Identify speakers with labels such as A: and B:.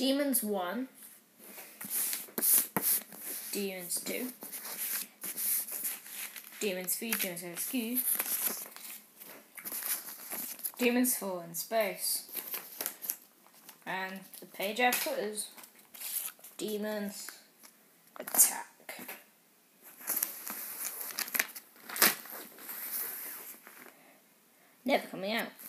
A: Demons 1, Demons 2, Demons 3, Demons Rescue, Demons 4 in Space, and the page after is Demons Attack. Never coming out.